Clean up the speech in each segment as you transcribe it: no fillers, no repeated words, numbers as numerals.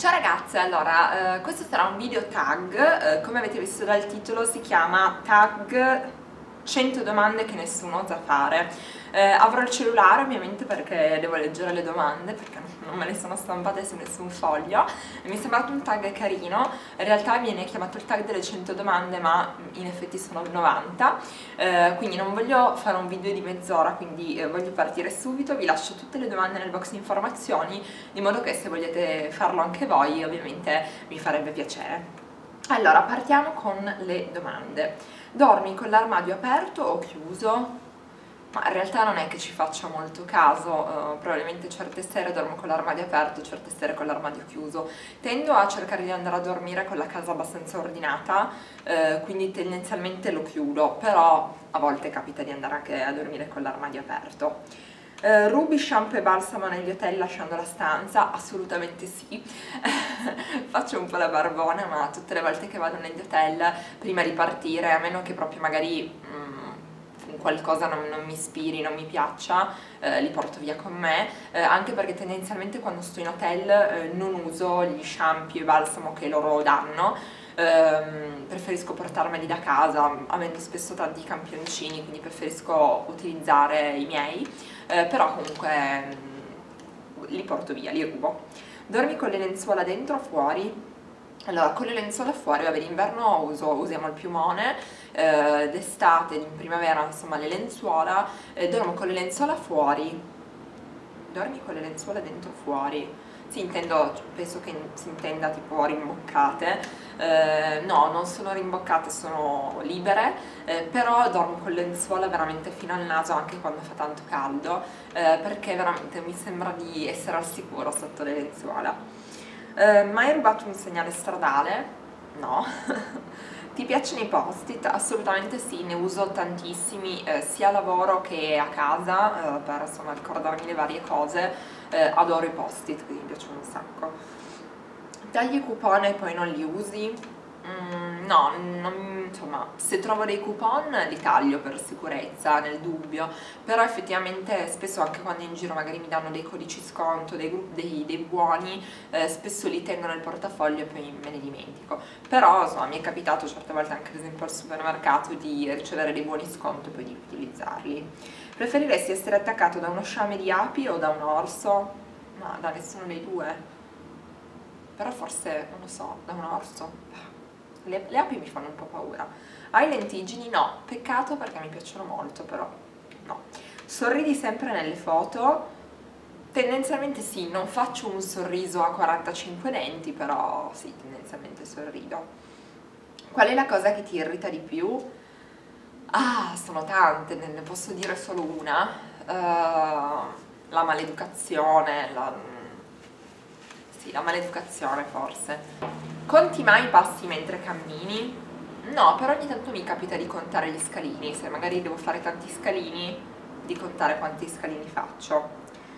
Ciao ragazze, allora, questo sarà un video tag, come avete visto dal titolo si chiama tag 100 domande che nessuno osa fare. Avrò il cellulare ovviamente perché devo leggere le domande, perché non me le sono stampate su nessun foglio. Mi è sembrato un tag carino, in realtà viene chiamato il tag delle 100 domande ma in effetti sono 90, quindi non voglio fare un video di mezz'ora, quindi voglio partire subito. Vi lascio tutte le domande nel box informazioni, di modo che se volete farlo anche voi ovviamente mi farebbe piacere. Allora, partiamo con le domande. Dormi con l'armadio aperto o chiuso? Ma in realtà non è che ci faccia molto caso, probabilmente certe sere dormo con l'armadio aperto, certe sere con l'armadio chiuso. Tendo a cercare di andare a dormire con la casa abbastanza ordinata, quindi tendenzialmente lo chiudo, però a volte capita di andare anche a dormire con l'armadio aperto. Rubi shampoo e balsamo negli hotel lasciando la stanza? Assolutamente sì. Faccio un po' la barbona, ma tutte le volte che vado negli hotel, prima di partire, a meno che proprio magari qualcosa non mi ispiri, non mi piaccia, li porto via con me, anche perché tendenzialmente quando sto in hotel non uso gli shampoo e balsamo che loro danno. Preferisco portarmeli da casa, avendo spesso tanti campioncini, quindi preferisco utilizzare i miei, però comunque li porto via, li rubo. Dormi con le lenzuola dentro o fuori? Allora, con le lenzuola fuori, vabbè, d'inverno usiamo il piumone, d'estate, in primavera, insomma, le lenzuola, dormo con le lenzuola fuori. Dormi con le lenzuola dentro o fuori? Sì, intendo, penso che si intenda tipo rimboccate. No, non sono rimboccate, sono libere, però dormo con le lenzuola veramente fino al naso anche quando fa tanto caldo, perché veramente mi sembra di essere al sicuro sotto le lenzuola. Mai rubato un segnale stradale? No. Ti piacciono i post-it? Assolutamente sì, ne uso tantissimi, sia a lavoro che a casa, per insomma ricordarmi le varie cose. Adoro i post-it, quindi mi piacciono un sacco. Tagli i coupon e poi non li usi? No, insomma, se trovo dei coupon li taglio per sicurezza, nel dubbio, però effettivamente spesso anche quando in giro magari mi danno dei codici sconto, dei buoni, spesso li tengo nel portafoglio e poi me ne dimentico. Però insomma mi è capitato certe volte anche ad esempio al supermercato di ricevere dei buoni sconto e poi di utilizzarli. Preferiresti essere attaccato da uno sciame di api o da un orso? Ma da nessuno dei due. Però forse, non lo so, da un orso. Le api mi fanno un po' paura. Hai lentiggini? No, peccato perché mi piacciono molto, però no. Sorridi sempre nelle foto? Tendenzialmente sì, non faccio un sorriso a 45 denti, però sì, tendenzialmente sorrido. Qual è la cosa che ti irrita di più? Ah, sono tante, ne posso dire solo una. La maleducazione, sì, la maleducazione forse. Conti mai i passi mentre cammini? No, però ogni tanto mi capita di contare gli scalini, se magari devo fare tanti scalini, di contare quanti scalini faccio.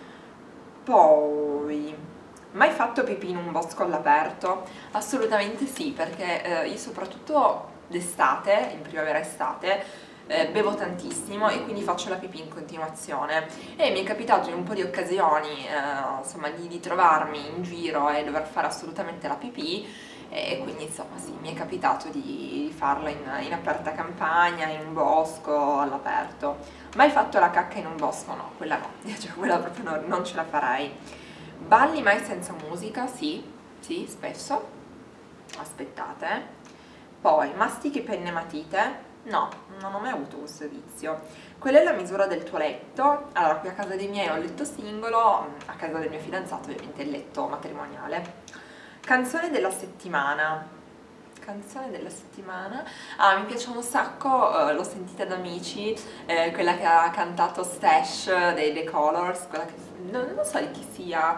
Poi, mai fatto pipì in un bosco all'aperto? Assolutamente sì, perché io soprattutto d'estate, in primavera-estate, bevo tantissimo e quindi faccio la pipì in continuazione e mi è capitato in un po' di occasioni insomma di trovarmi in giro e dover fare assolutamente la pipì, e quindi insomma sì, mi è capitato di farla in aperta campagna, in un bosco, all'aperto. Mai fatto la cacca in un bosco? No, quella no, cioè quella proprio non ce la farei. Balli mai senza musica? Sì, sì, spesso. Aspettate. Poi, mastichi penne e matite? No, non ho mai avuto questo vizio. Qual è la misura del tuo letto? Allora, qui a casa dei miei ho il letto singolo, a casa del mio fidanzato ovviamente il letto matrimoniale. Canzone della settimana. Canzone della settimana? Ah, mi piace un sacco, l'ho sentita da amici, quella che ha cantato Stash dei The Colors, quella che non so di chi sia.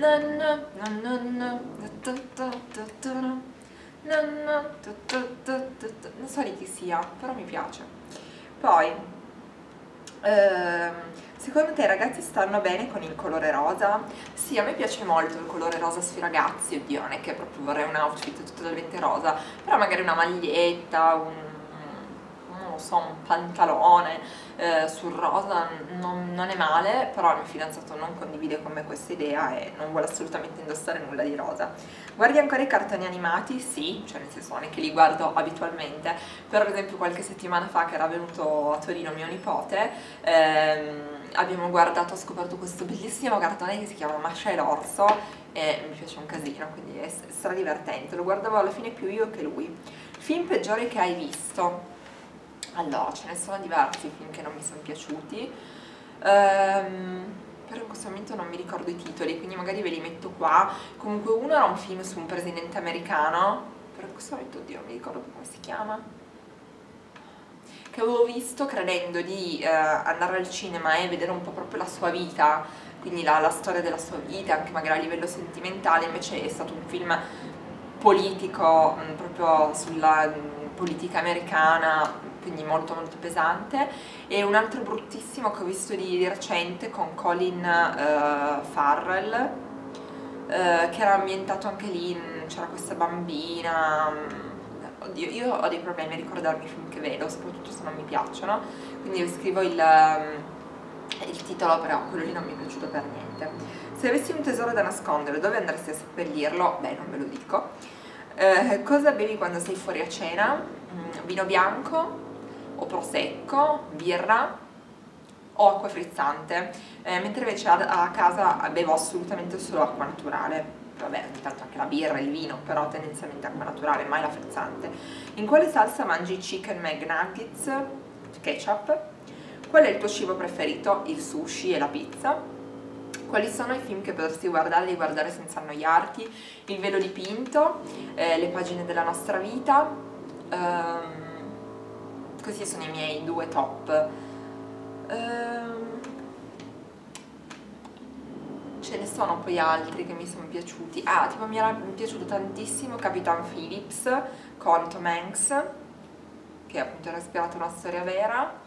Non so di chi sia, però mi piace. Poi, secondo te i ragazzi stanno bene con il colore rosa? Sì, a me piace molto il colore rosa sui ragazzi, oddio, non è che proprio vorrei un outfit totalmente rosa, però magari una maglietta, non lo non so, un pantalone sul rosa non è male, però il mio fidanzato non condivide con me questa idea e non vuole assolutamente indossare nulla di rosa. Guardi ancora i cartoni animati? Sì, cioè nel senso non è che li guardo abitualmente, però ad esempio qualche settimana fa che era venuto a Torino mio nipote, abbiamo guardato, ho scoperto questo bellissimo cartone che si chiama Masha e l'orso e mi piace un casino, quindi è stra divertente, lo guardavo alla fine più io che lui. Film peggiore che hai visto? Allora, ce ne sono diversi film che non mi sono piaciuti, però in questo momento non mi ricordo i titoli, quindi magari ve li metto qua. Comunque uno era un film su un presidente americano, però in questo momento, oddio, non mi ricordo come si chiama, che avevo visto credendo di andare al cinema e vedere un po' proprio la sua vita, quindi la storia della sua vita, anche magari a livello sentimentale, invece è stato un film politico, proprio sulla politica americana, quindi molto molto pesante. E un altro bruttissimo che ho visto di recente con Colin Farrell, che era ambientato anche lì, c'era questa bambina, oddio, io ho dei problemi a ricordarmi i film che vedo, soprattutto se non mi piacciono, quindi vi scrivo il titolo, però quello lì non mi è piaciuto per niente. Se avessi un tesoro da nascondere, dove andresti a seppellirlo? Beh, non ve lo dico. Cosa bevi quando sei fuori a cena? Vino bianco o prosecco, birra o acqua frizzante, mentre invece a casa bevo assolutamente solo acqua naturale. Vabbè, intanto anche la birra e il vino, però tendenzialmente acqua naturale, mai la frizzante. In quale salsa mangi chicken McNuggets? Ketchup. Qual è il tuo cibo preferito? Il sushi e la pizza. Quali sono i film che potresti guardare e guardare senza annoiarti? Il velo dipinto, le pagine della nostra vita, questi sono i miei due top. Ce ne sono poi altri che mi sono piaciuti. Ah, tipo mi era piaciuto tantissimo Capitan Phillips con Tom Hanks, che appunto era ispirato a una storia vera.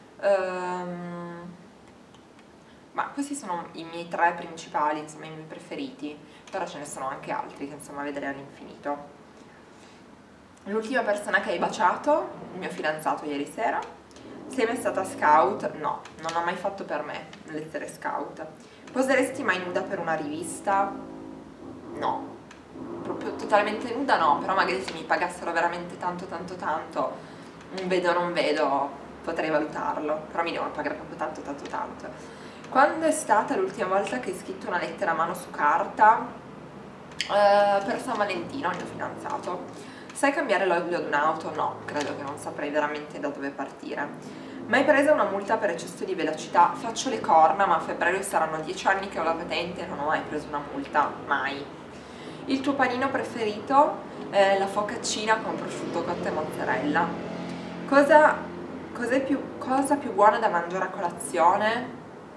Ma questi sono i miei tre principali, insomma i miei preferiti, però ce ne sono anche altri che insomma vedrei all'infinito. L'ultima persona che hai baciato? Il mio fidanzato ieri sera. Sei mai stata scout? No, non ho mai fatto per me l'essere scout. Poseresti mai nuda per una rivista? No, proprio totalmente nuda no, però magari se mi pagassero veramente tanto tanto tanto, un vedo non vedo, potrei valutarlo, però mi devono pagare proprio tanto tanto tanto. Quando è stata l'ultima volta che hai scritto una lettera a mano su carta? Per San Valentino, al mio fidanzato. Sai cambiare l'olio ad un'auto? No, credo che non saprei veramente da dove partire. Mai presa una multa per eccesso di velocità? Faccio le corna, ma a febbraio saranno 10 anni che ho la patente e non ho mai preso una multa, mai. Il tuo panino preferito? La focaccina con prosciutto cotto e mozzarella. Cosa più buona da mangiare a colazione?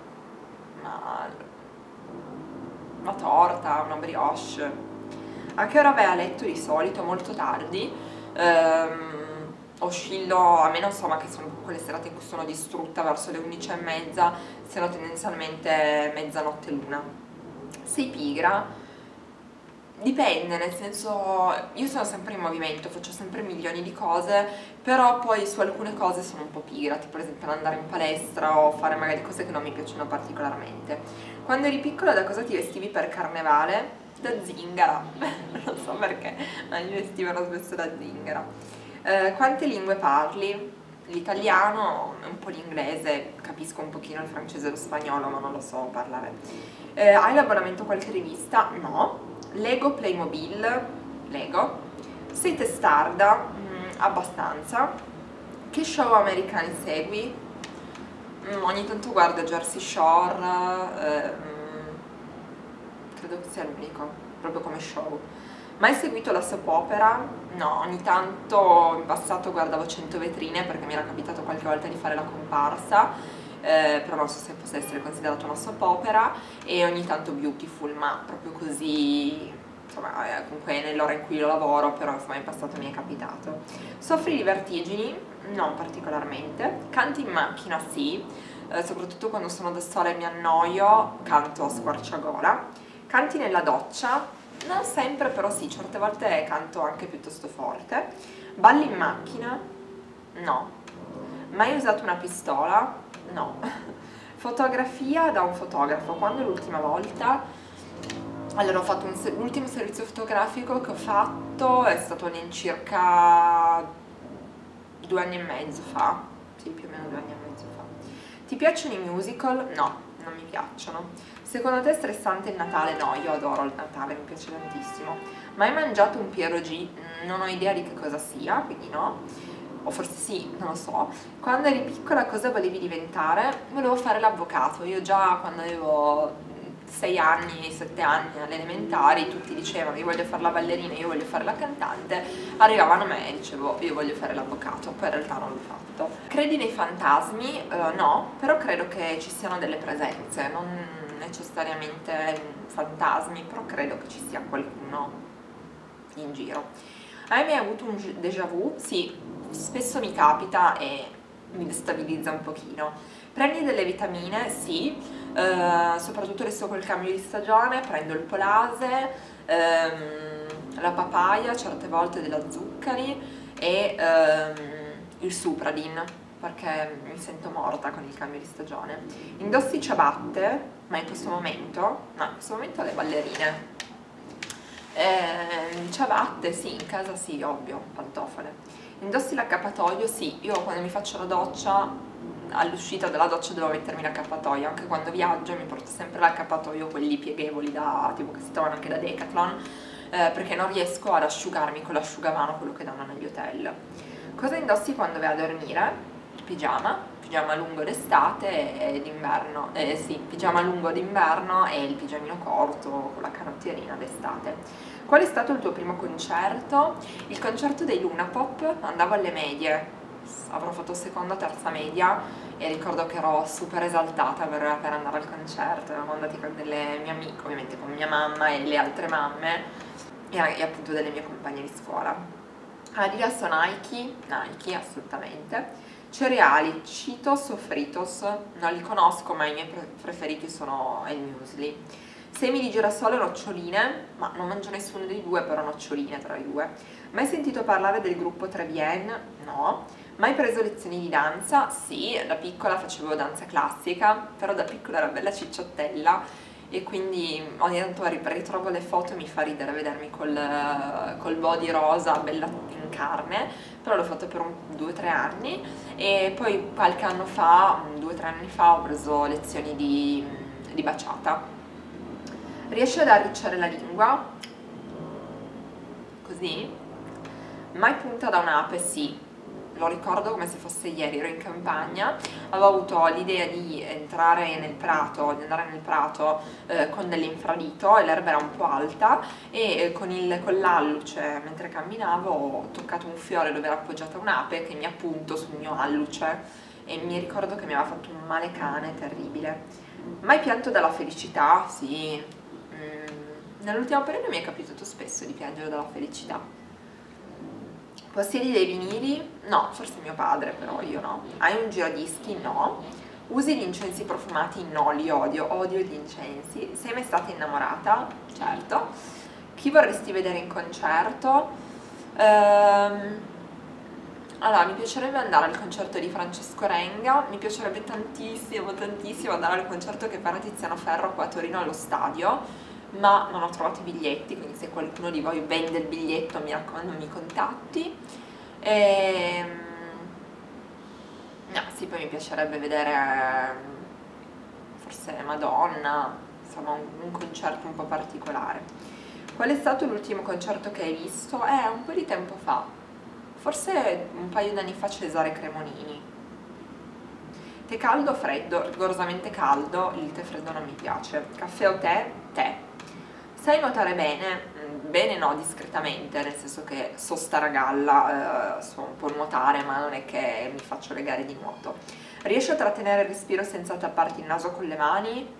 Una torta, una brioche. A che ora vai a letto di solito? Molto tardi. Oscillo, a me non so, ma che sono quelle serate in cui sono distrutta verso le 11:30, se no tendenzialmente mezzanotte l'una. Sei pigra? Dipende, nel senso, io sono sempre in movimento, faccio sempre milioni di cose, però poi su alcune cose sono un po' pigra, tipo ad esempio andare in palestra o fare magari cose che non mi piacciono particolarmente. Quando eri piccola da cosa ti vestivi per carnevale? Da zingara, non so perché, ma mi vestivano spesso da zingara. Quante lingue parli? L'italiano, un po' l'inglese, capisco un pochino il francese e lo spagnolo, ma non lo so parlare. Hai l'abbonamento a qualche rivista? No. Lego, Playmobil? Lego. Sei testarda? Abbastanza. Che show americani segui? Ogni tanto guardo Jersey Shore, credo che sia l'unico, proprio come show. Mai seguito la soap opera? No, ogni tanto in passato guardavo 100 vetrine perché mi era capitato qualche volta di fare la comparsa, però non so se possa essere considerato una soap opera, e ogni tanto Beautiful, ma proprio così, insomma, comunque nell'ora in cui io lavoro, però insomma in passato mi è capitato. Soffri di vertigini? Non particolarmente. Canti in macchina? Sì, soprattutto quando sono da sola e mi annoio, canto a squarciagola. Canti nella doccia? Non sempre, però sì, certe volte canto anche piuttosto forte. Balli in macchina? No. Mai usato una pistola? No. Fotografia da un fotografo, quando l'ultima volta? Allora ho fatto l'ultimo servizio fotografico che ho fatto è stato all'incirca 2 anni e mezzo fa, sì, più o meno 2 anni e mezzo fa. Ti piacciono i musical? No, non mi piacciono. Secondo te è stressante il Natale? No, io adoro il Natale, mi piace tantissimo. Mai mangiato un Pierogi? Non ho idea di che cosa sia, quindi no. O forse sì, non lo so. Quando eri piccola cosa volevi diventare? Volevo fare l'avvocato. Io già quando avevo 6 anni, 7 anni alle elementari tutti dicevano io voglio fare la ballerina, io voglio fare la cantante, arrivavano a me e dicevo io voglio fare l'avvocato, poi in realtà non l'ho fatto. Credi nei fantasmi? No, però credo che ci siano delle presenze, non necessariamente fantasmi, però credo che ci sia qualcuno in giro. Hai mai avuto un déjà vu? Sì, spesso mi capita e mi destabilizza un pochino. Prendi delle vitamine? Sì, soprattutto adesso col cambio di stagione prendo il polase, la papaya, certe volte della zuccheri e il Supradin, perché mi sento morta con il cambio di stagione. Indossi ciabatte? Ma in questo momento? No, in questo momento le ballerine. Ciabatte? Sì, in casa sì, ovvio, pantofole. Indossi l'accappatoio? Sì, io quando mi faccio la doccia, all'uscita dalla doccia devo mettermi l'accappatoio, anche quando viaggio mi porto sempre l'accappatoio, quelli pieghevoli da, tipo che si trovano anche da Decathlon, perché non riesco ad asciugarmi con l'asciugamano, quello che danno negli hotel. Cosa indossi quando vai a dormire? Pigiama lungo d'estate e d'inverno, sì, pigiama lungo d'inverno e il pigiamino corto con la canottierina d'estate. Qual è stato il tuo primo concerto? Il concerto dei Luna Pop, andavo alle medie, avrò fatto seconda o terza media e ricordo che ero super esaltata per andare al concerto, eravamo andati con delle mie amiche, ovviamente con mia mamma e le altre mamme e appunto delle mie compagne di scuola. Adidas o Nike? Nike, assolutamente. Cereali, Cheetos o Fritos? Non li conosco, ma i miei preferiti sono il muesli. Semi di girasole o noccioline? Ma non mangio nessuno dei due, però noccioline tra i due. Mai sentito parlare del gruppo Trevienne? No. Mai preso lezioni di danza? Sì, da piccola facevo danza classica, però da piccola ero bella cicciottella e quindi ogni tanto ritrovo le foto e mi fa ridere vedermi col body rosa, bella in carne, però l'ho fatto per 2-3 anni e poi qualche anno fa, 2-3 anni fa, ho preso lezioni di baciata. Riesci ad arricciare la lingua? Così? Mai punta da un'ape? Sì. Lo ricordo come se fosse ieri, ero in campagna, avevo avuto l'idea di entrare nel prato, di andare nel prato con dell'infradito e l'erba era un po' alta e con l'alluce mentre camminavo ho toccato un fiore dove era appoggiata un'ape che mi ha punto sul mio alluce e mi ricordo che mi aveva fatto un male cane terribile. Mai pianto dalla felicità? Sì, nell'ultimo periodo mi è capitato spesso di piangere dalla felicità. Possiedi dei vinili? No, forse mio padre, però io no. Hai un giradischi? No. Usi gli incensi profumati? No, li odio gli incensi. Sei mai stata innamorata? Certo. Chi vorresti vedere in concerto? Allora, mi piacerebbe andare al concerto di Francesco Renga, mi piacerebbe tantissimo, tantissimo andare al concerto che farà Tiziano Ferro qua a Torino allo stadio, ma non ho trovato i biglietti, quindi se qualcuno di voi vende il biglietto mi raccomando mi contatti. No, sì, poi mi piacerebbe vedere forse Madonna, insomma un concerto un po' particolare. Qual è stato l'ultimo concerto che hai visto? Un po' di tempo fa, forse un paio d'anni fa, Cesare Cremonini. Tè caldo o freddo? Rigorosamente caldo, il tè freddo non mi piace. Caffè o tè? Tè. Sai nuotare bene? Bene no, discretamente, nel senso che so stare a galla, so un po' nuotare, ma non è che mi faccio le gare di nuoto. Riesci a trattenere il respiro senza tapparti il naso con le mani?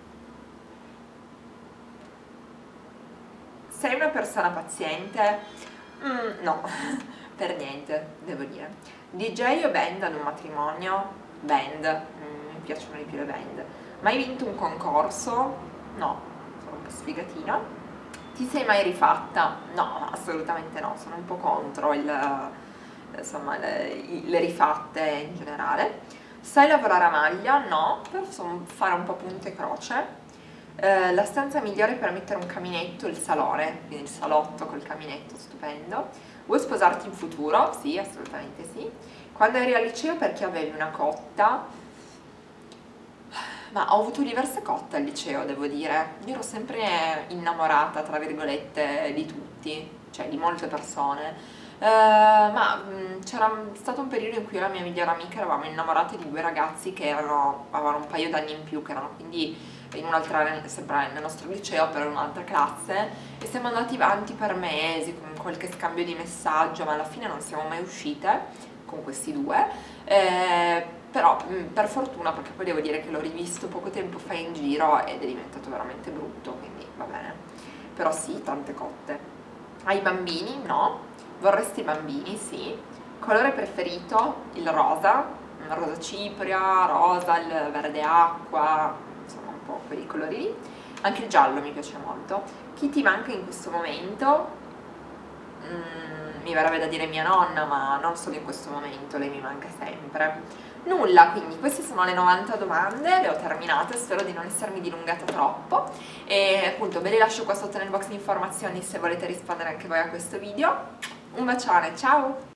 Sei una persona paziente? No, per niente, devo dire. DJ o band ad un matrimonio? Band, mi piacciono di più le band. Mai vinto un concorso? No, sono un po' sfigatina. Ti sei mai rifatta? No, assolutamente no, sono un po' contro insomma le rifatte in generale. Sai lavorare a maglia? No, però so fare un po' punto e croce. La stanza migliore per mettere un caminetto, il salone, quindi il salotto col caminetto, stupendo. Vuoi sposarti in futuro? Sì, assolutamente sì. Quando eri al liceo perché avevi una cotta? Ma ho avuto diverse cotte al liceo, devo dire. Io ero sempre innamorata, tra virgolette, di tutti, cioè di molte persone. C'era stato un periodo in cui io e la mia migliore amica eravamo innamorate di due ragazzi che avevano un paio d'anni in più, che erano quindi in un'altra, sempre nel nostro liceo, però in un'altra classe, e siamo andati avanti per mesi con qualche scambio di messaggio, ma alla fine non siamo mai uscite con questi due. Però per fortuna, perché poi devo dire che l'ho rivisto poco tempo fa in giro ed è diventato veramente brutto, quindi va bene. Però sì, tante cotte. Hai bambini? No. Vorresti bambini? Sì. Colore preferito? Il rosa, rosa cipria, rosa, il verde acqua, insomma un po' quei colori lì. Anche il giallo mi piace molto. Chi ti manca in questo momento? Mi verrebbe da dire mia nonna, ma non solo in questo momento, lei mi manca sempre. Nulla, quindi queste sono le 90 domande, le ho terminate, spero di non essermi dilungata troppo e appunto ve le lascio qua sotto nel box di informazioni se volete rispondere anche voi a questo video. Un bacione, ciao!